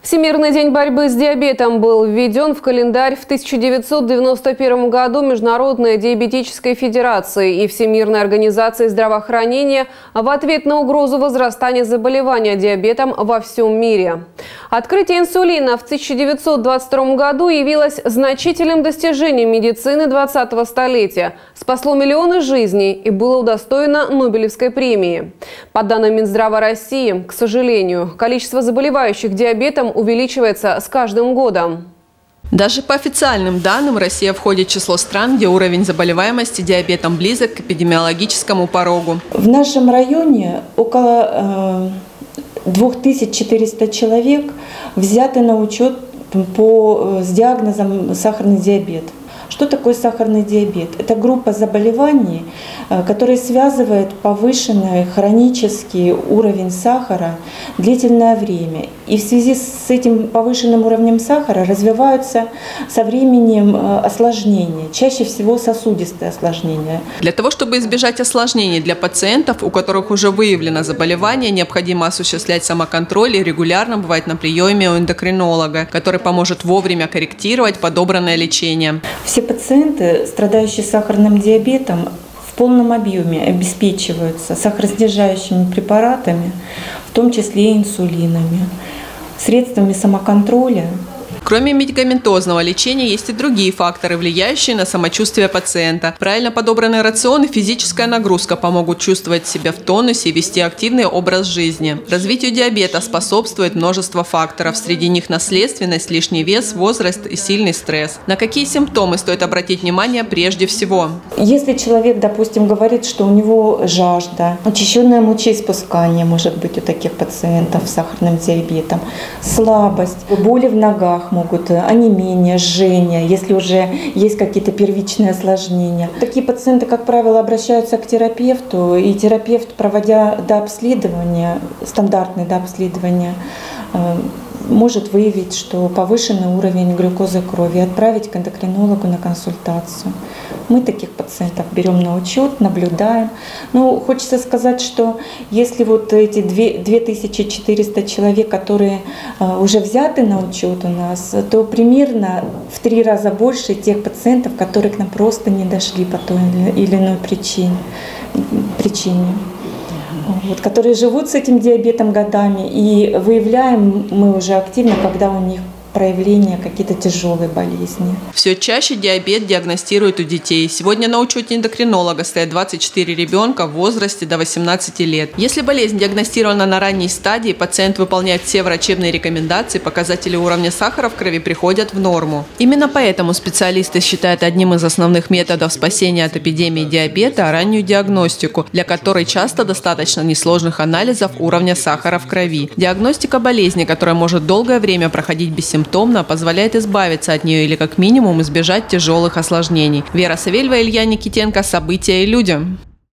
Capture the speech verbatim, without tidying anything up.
Всемирный день борьбы с диабетом был введен в календарь в тысяча девятьсот девяносто первом году Международной диабетической федерацией и Всемирной организацией здравоохранения в ответ на угрозу возрастания заболевания диабетом во всем мире. Открытие инсулина в тысяча девятьсот двадцать втором году явилось значительным достижением медицины двадцатого столетия, спасло миллионы жизней и было удостоено Нобелевской премии. По данным Минздрава России, к сожалению, количество заболевающих диабетом увеличивается с каждым годом. Даже по официальным данным, Россия входит в число стран, где уровень заболеваемости диабетом близок к эпидемиологическому порогу. В нашем районе около две тысячи четырёхсот человек взяты на учет по, с диагнозом сахарный диабет. Что такое сахарный диабет? Это группа заболеваний, которые связывают повышенный хронический уровень сахара длительное время. И в связи с этим повышенным уровнем сахара развиваются со временем осложнения, чаще всего сосудистые осложнения. Для того, чтобы избежать осложнений для пациентов, у которых уже выявлено заболевание, необходимо осуществлять самоконтроль и регулярно бывать на приеме у эндокринолога, который поможет вовремя корректировать подобранное лечение. Все пациенты, страдающие сахарным диабетом, в полном объеме обеспечиваются сахароснижающими препаратами, в том числе и инсулинами, средствами самоконтроля. Кроме медикаментозного лечения, есть и другие факторы, влияющие на самочувствие пациента. Правильно подобранный рацион и физическая нагрузка помогут чувствовать себя в тонусе и вести активный образ жизни. Развитию диабета способствует множество факторов. Среди них наследственность, лишний вес, возраст и сильный стресс. На какие симптомы стоит обратить внимание прежде всего? Если человек, допустим, говорит, что у него жажда, учащенное мочеиспускание может быть у таких пациентов с сахарным диабетом, слабость, боли в ногах, могут онемение, жжение, если уже есть какие-то первичные осложнения. Такие пациенты, как правило, обращаются к терапевту, и терапевт, проводя дообследование, стандартное дообследование, может выявить, что повышенный уровень глюкозы крови, и отправить к эндокринологу на консультацию. Мы таких пациентов берем на учет, наблюдаем. Но хочется сказать, что если вот эти две тысячи четыреста человек, которые уже взяты на учет у нас, то примерно в три раза больше тех пациентов, которые к нам просто не дошли по той или иной причине. причине. Вот, которые живут с этим диабетом годами, и выявляем мы уже активно, когда у них проявления какие-то тяжелые болезни. Все чаще диабет диагностируют у детей. Сегодня на учете эндокринолога стоят двадцать четыре ребенка в возрасте до восемнадцати лет. Если болезнь диагностирована на ранней стадии, пациент выполняет все врачебные рекомендации, показатели уровня сахара в крови приходят в норму. Именно поэтому специалисты считают одним из основных методов спасения от эпидемии диабета раннюю диагностику, для которой часто достаточно несложных анализов уровня сахара в крови. Диагностика болезни, которая может долгое время проходить бессимптомно, симптомно, позволяет избавиться от нее или как минимум избежать тяжелых осложнений. Вера Савельева, Илья Никитенко. События и люди.